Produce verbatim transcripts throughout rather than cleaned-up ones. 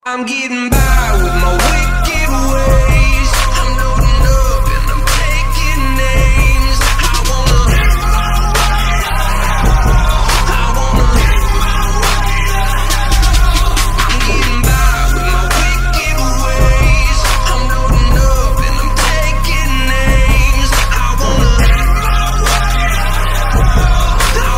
I'm getting by with my wicked ways. I'm loading up and I'm taking names. I wanna, I wanna. I'm getting by with my wicked ways. I'm loading up and I'm taking names. I wanna, I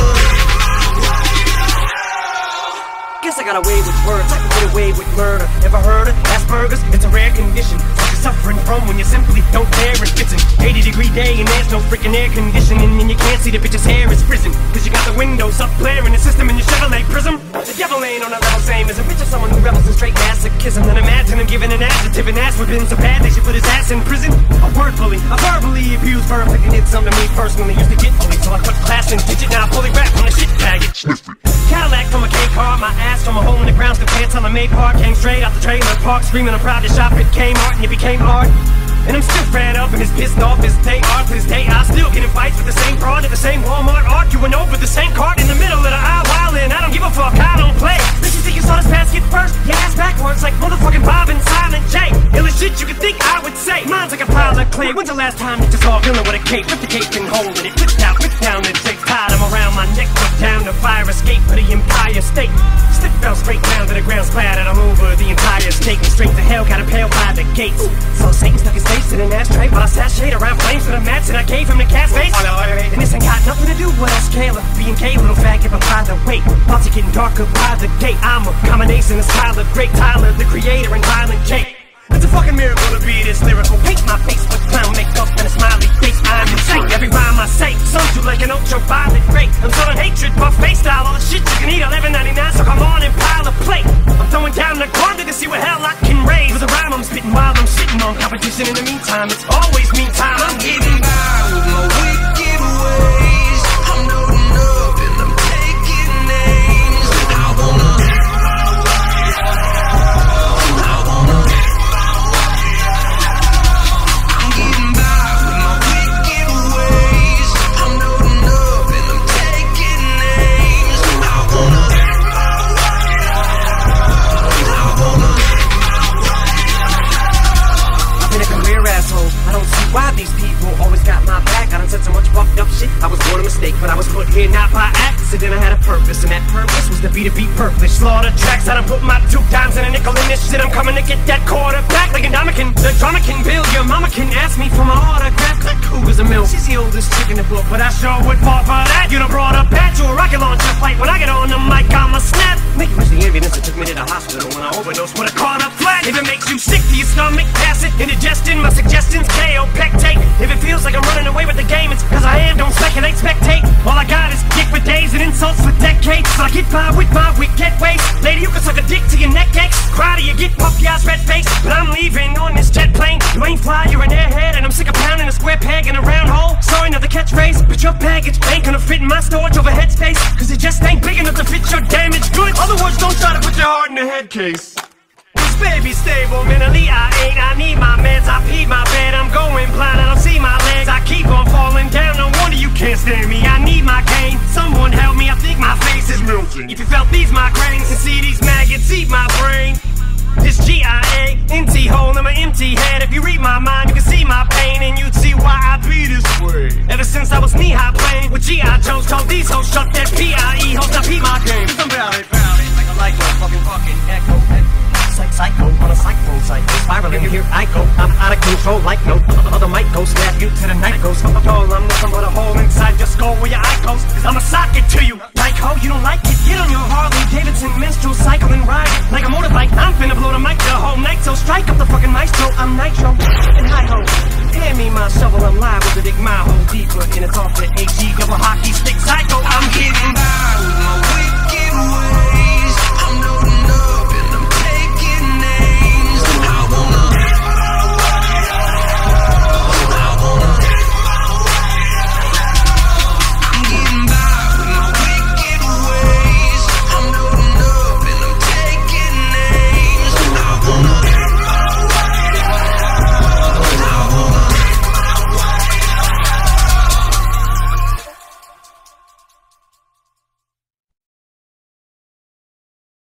wanna. Guess I got away with words, I can get away with murder. Ever heard of Asperger's? It's a rare condition that you're suffering from when you simply don't dare. It's an eighty degree day and there's no freaking air conditioning, and you can't see the bitch's hair is frizzen, cause you got the windows up flaring the system in your Chevrolet Prism. The devil ain't on the level same as a bitch of someone who rebels in straight masochism. Then imagine him giving an adjective and ass whipping so bad they should put his ass in prison. A word bully, a verbally abused verb that did something to me personally. Used to get bullied, so I quit class and digit. Now I fully rap on the shit package. Cadillac from a K car, my ass from a hole in the ground, still pants on the May park. Came straight out the trailer park, screaming I'm proud to shop at Kmart, and it became art. And I'm still fed up and as pissed off as they are. To this day I still get in fights with the same broad at the same Walmart, arguing over the same cart in the middle of the aisle, wildin'. I don't give a fuck, I don't play. Did you think you saw this basket first? Your ass backwards like motherfucking Bob and Silent J. Illest shit you could think I would say. Mine's like a pile of clay. When's the last time you just all dealing with a cape? Flip the cape and hold it, flipped out, flipped down, and take tied them around my neck, put down the fire escape for the Empire State. Slip fell straight down to the ground, splattered all over the entire state. And straight to hell, got impaled by the gates. So Satan stuck his face in an ashtray while I sashayed around flames for the match, and I gave him the cat's face. And this ain't got nothing to do with us, Kayla. B and K, little fat, give a by the weight. Thoughts are getting darker by the gate. I'm a combination of Tyler, Great Tyler, the creator, and Violent J. It's a fucking miracle to be this lyrical. Paint my face with clown makeup and a smiley face. I'm insane. Every rhyme I say, some do like an ultraviolet ray. I'm selling hatred, buffet style, all the shit you can eat. eleven ninety-nine, so come on and pile a plate. I'm throwing down the gauntlet to see what hell I can raise. With a rhyme I'm spitting while I'm shitting on competition. In the meantime, it's always meantime. I'm getting by with my wicked ways. I'm loading up and I'm taking names. I wanna, I wanna. I'm getting by with my wicked ways. I'm loading up and I'm taking names. I wanna, I wanna. I've been a career asshole. I don't see why these people always got my back. I done said so much fucked up shit. I was born a mistake, but I was put here not by accident. I had a purpose, and that purpose was to be to be purplish. Slaughter tracks, I done put my two dimes and a nickel in this shit. I'm coming to get that quarterback like a Dominican. The drama can build, your mama can ask me for my autograph. Click, who is a mill? She's the oldest chick in the book, but I sure would fall for that. You done brought a bat to a rocket launcher fight. When I get on the mic, I'ma snap. Make you wish the evidence that took me to the hospital when I overdosed with a caught up flat. If it makes you sick to your stomach, pass it. Indigestion, my suggestions, K O pectate. If it feels like I'm running away with the game, it's cause I am, don't speculate, spectate. All I got is dick with days and insults for decades. So I get by with my wicked ways. Lady, you can suck a dick to your neck aches. Cry to you get puffy eyes, red face. But I'm leaving on this jet plane. You ain't fly, you're an airhead, and I'm sick of pounding a square peg in a round hole. Sorry, another catchphrase, but your baggage ain't gonna fit in my storage overhead space, cause it just ain't big enough to fit your damaged goods. Other words, don't try to put your heart in a head case. This baby stable, mentally I ain't. I need my meds, I pee my bed. I'm going blind, I don't see my legs. I keep on falling down, no wonder you can't stand me. I need my cane, someone help me, I think my face is melting. If you felt these migraines and see these maggots eat my brain, this G I A, empty hole in my empty head. If you read my mind, you can see my pain, and you'd see why I be this way. Ever since I was knee-high playing with G I Joes, told these hoes shut that P I E hoes, I pee my game. I'm about it, about it, like a light bulb, fucking fucking echo, echo. Like psycho on a cyclone site, spiraling here I go. I'm out of control like no other might go. Snap you to the night goes. Fuck all, I'm nothing but a hole inside. Just go where your eye goes, cause I'ma sock it to you. Like ho, you don't like it? Get on your Harley Davidson menstrual cycle and ride it like a motorbike. I'm finna blow the mic the whole night, so strike up the fucking maestro. I'm nitro and high ho. Hand me my shovel, I'm liable to dig my hole deeper, and it's off the A G double hockey stick psycho. I'm getting by with my